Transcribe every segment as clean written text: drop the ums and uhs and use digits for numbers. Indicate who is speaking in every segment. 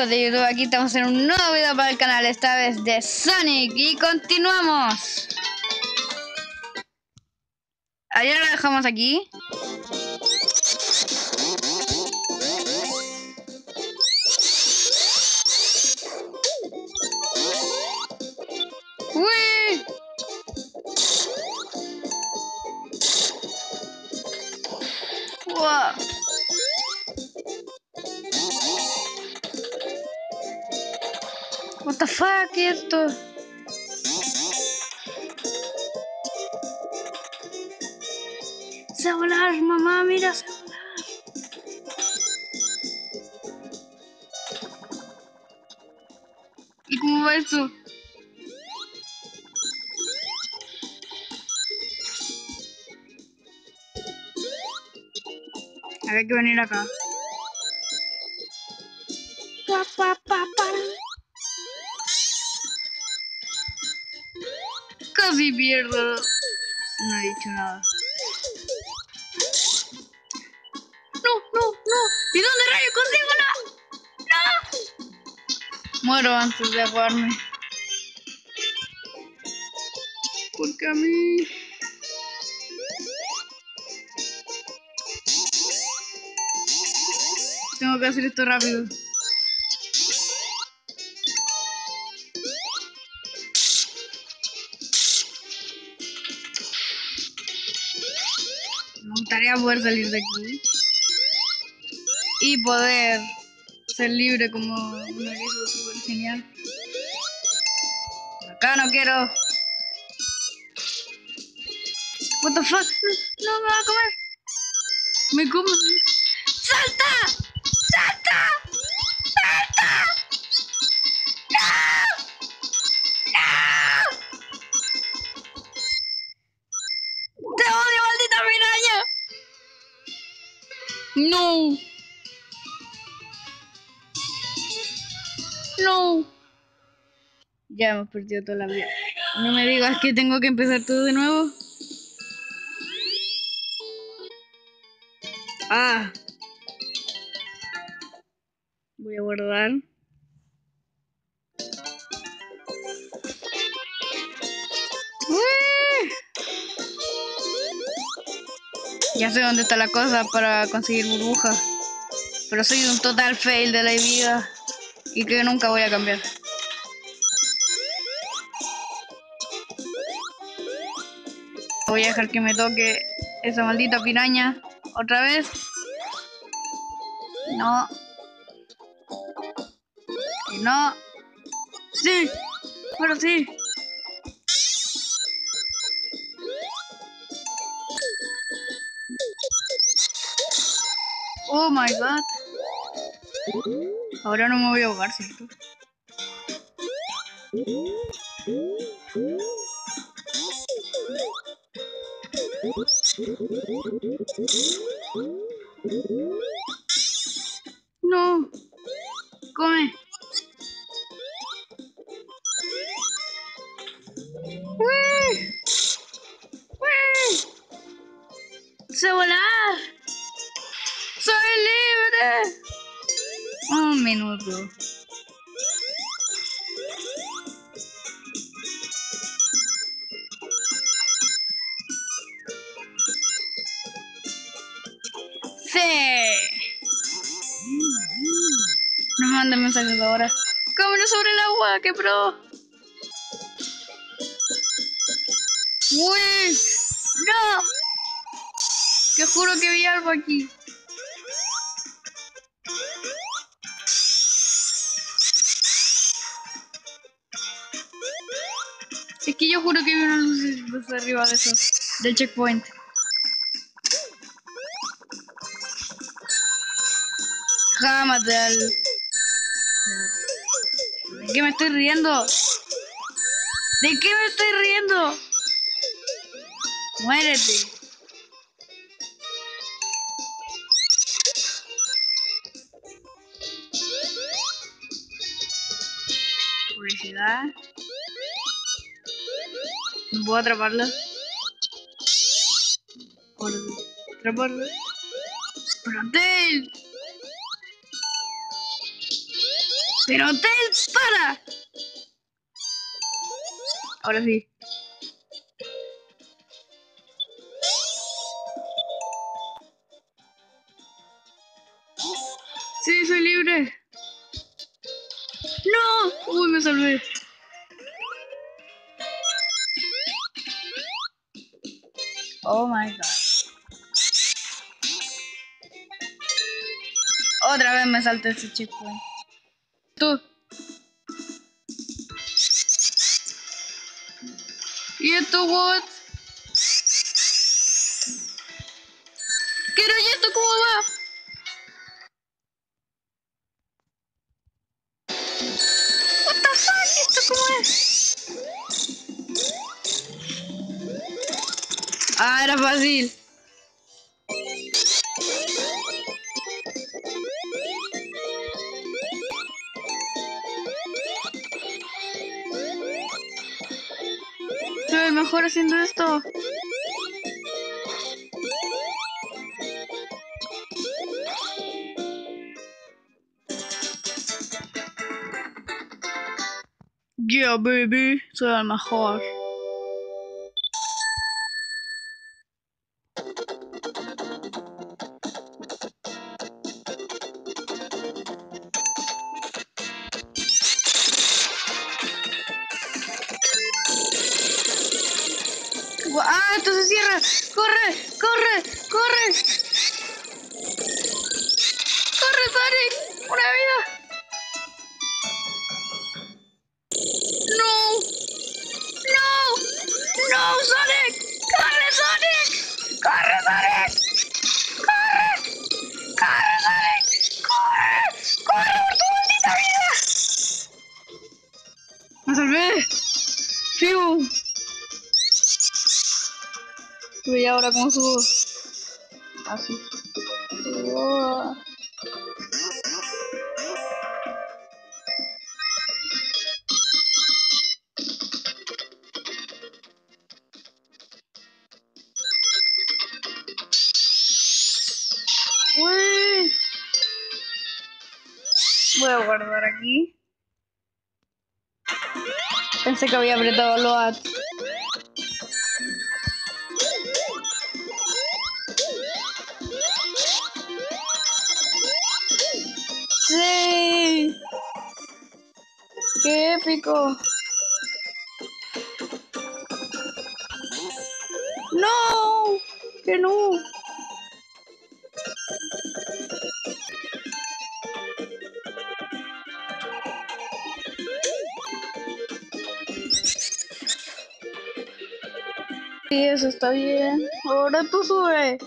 Speaker 1: amigos de YouTube, aquí estamos en un nuevo video para el canal, esta vez de Sonic, y continuamos. Ayer lo dejamos aquí. ¡Uy! ¡Wow! What the fuck, ¿qué es esto? Se va a volar, mamá, mira, se va a volar. ¿Y cómo va esto? Había que venir acá. Pa, pa, pa, pa. Casi pierdo. No he dicho nada. No. ¿Y dónde rayos consigo la? ¡No! Muero antes de ahogarme. Porque a mí... Tengo que hacer esto rápido. Me gustaría poder salir de aquí y poder ser libre como un erizo súper genial. Acá no quiero. What the fuck? No me va a comer. Me come. ¡Salta! ¡Salta! ¡Salta! ¡No! ¡No! ¡Te odio, maldita piraña! No. No. Ya hemos perdido toda la vida. No me digas que tengo que empezar todo de nuevo. Ah. Voy a guardar. Ya sé dónde está la cosa para conseguir burbujas. Pero soy un total fail de la vida. Y que nunca voy a cambiar. Voy a dejar que me toque esa maldita piraña. ¿Otra vez? No. Y no. ¡Sí! ¡Ahora sí! Oh my god. Ahora no me voy a ahogar, ¿cierto? No. Come. ¡Uy! ¡Uy! ¡Sé volar! ¡Soy libre! Un minuto. ¡Sí! No me manden mensajes ahora. ¡Cámara sobre el agua! ¡Qué pro! ¡Uy! ¡No! Que juro que vi algo aquí. Es que yo juro que vi una luz desde arriba de eso, del checkpoint. Jamás del... ¿De qué me estoy riendo? ¿De qué me estoy riendo? Muérete. Publicidad. No puedo atraparlo. Puedo atraparlo. ¡Pero Tail! Pero para. Ahora sí. Sí, soy libre. No. Uy, me salvé. Oh my god. Otra vez me salté ese checkpoint. Tú. ¿Y esto what? ¿Pero y esto cómo va? What the fuck? ¿Esto cómo es? Ah, era fácil. Soy el mejor haciendo esto. Yeah, baby. Soy el mejor. Ah, esto se cierra. Corre, corre, corre. Corre, Sonic. Una vida. No. No. No, Sonic. Corre, Sonic. Corre, Sonic. Corre. Corre, Sonic. Corre. Corre por tu maldita vida. Me salvé. Fiu. Y ahora cómo subo. Así. Oh. Uy. Voy a guardar aquí. Pensé que había apretado lo at. ¡Sí! ¡Qué épico! ¡No! ¡Que no! Sí, eso está bien. Ahora tú sube.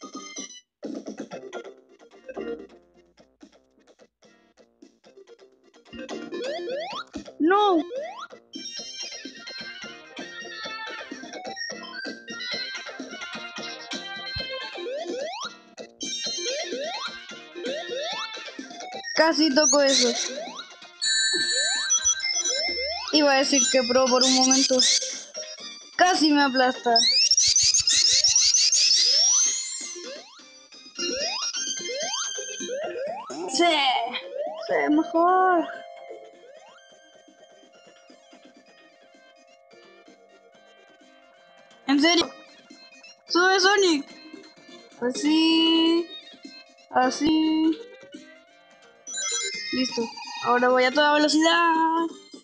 Speaker 1: ¡No! Casi toco eso. Iba a decir que pro por un momento. Casi me aplasta. Sí. Sí, mejor. ¿En serio? Sube, Sonic. Así. Así. Listo. Ahora voy a toda velocidad.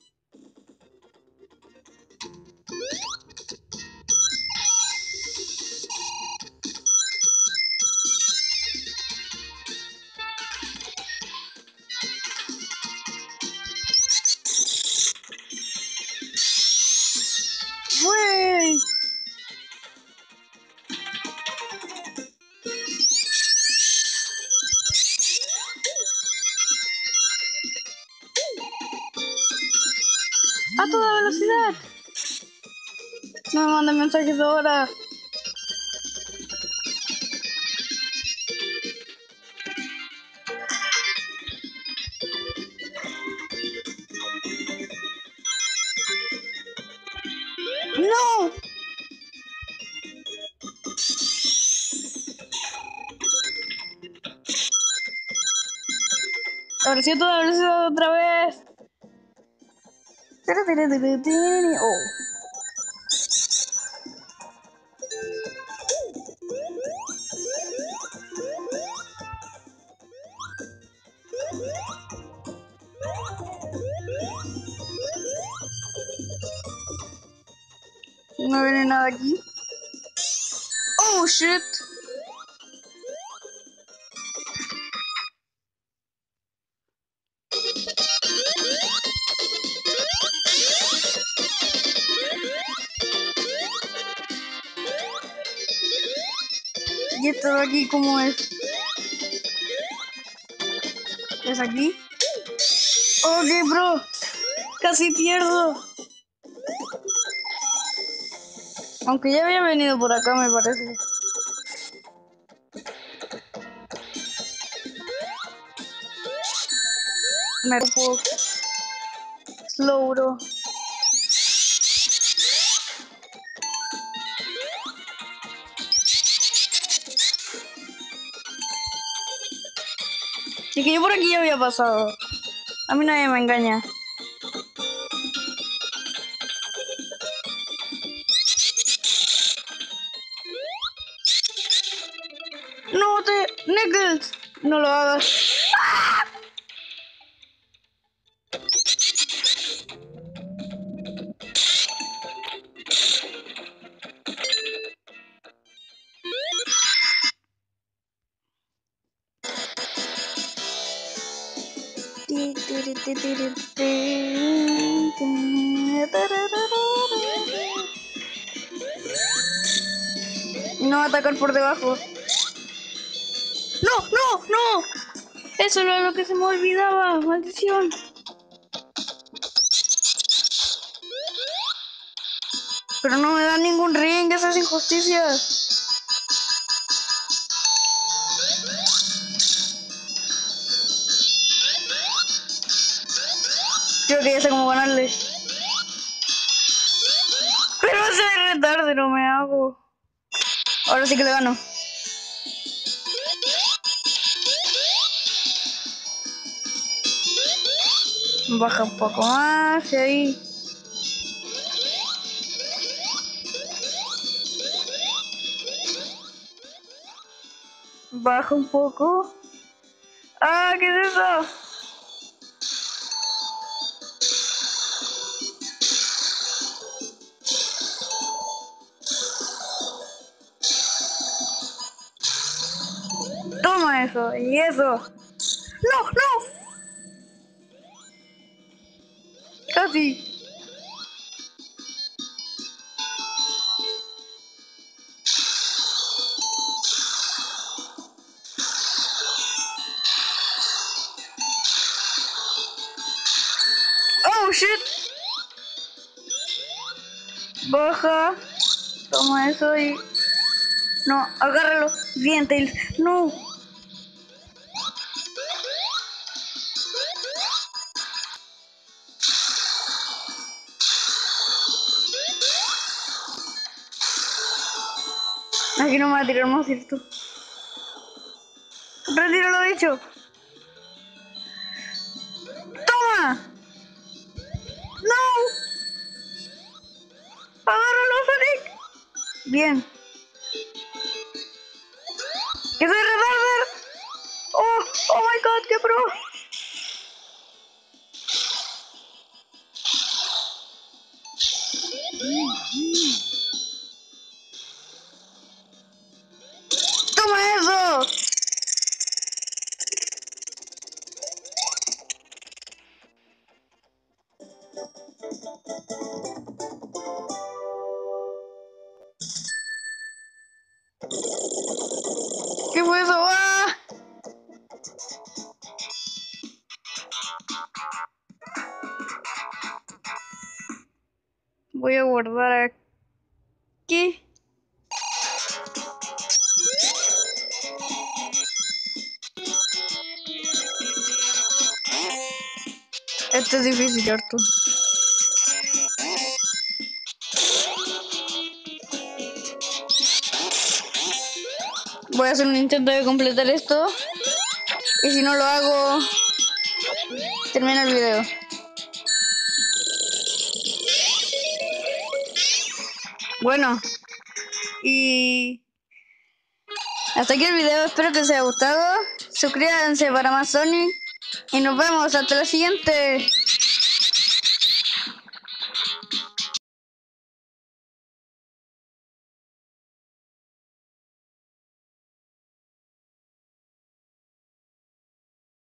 Speaker 1: ¡Wey! A toda velocidad. No me manden mensajes ahora. ¡No! Ahora sí, toda velocidad otra vez. Oh. No viene nada aquí. Oh, shit. ¿Y esto de aquí cómo es? ¿Es aquí? Ok, bro. Casi pierdo. Aunque ya había venido por acá, me parece. Me puedo... Slow, bro. Y que yo por aquí ya había pasado. A mí nadie me engaña. No te... Nickels. No lo hagas. ¡Ah! No atacar por debajo. No, no, no. Eso era lo que se me olvidaba. Maldición. Pero no me dan ningún ring. Esas injusticias. Creo que ya sé cómo ganarle. Pero se retarde, no me hago. Ahora sí que le gano. Baja un poco más y ahí. Baja un poco. ¡Ah! ¿Qué es eso? Toma eso y eso. ¡No! ¡No! Casi. ¡Oh, shit! Baja. Toma eso y... No, agárralo. Bien, Tails. No. Aquí no me va a tirar más, ¿cierto? Retiro lo dicho. ¡Toma! ¡No! ¡Agárralo, Sonic! Bien. ¡Que soy retarder! ¡Oh! ¡Oh my god! ¡Qué pro! ¡Toma eso! ¿Qué fue eso? ¡Ah! Voy a guardar aquí. Esto es difícil, ¿cierto? Voy a hacer un intento de completar esto. Y si no lo hago... termina el video. Bueno, y hasta aquí el video, espero que les haya gustado. Suscríbanse para más Sonic y nos vemos hasta la siguiente.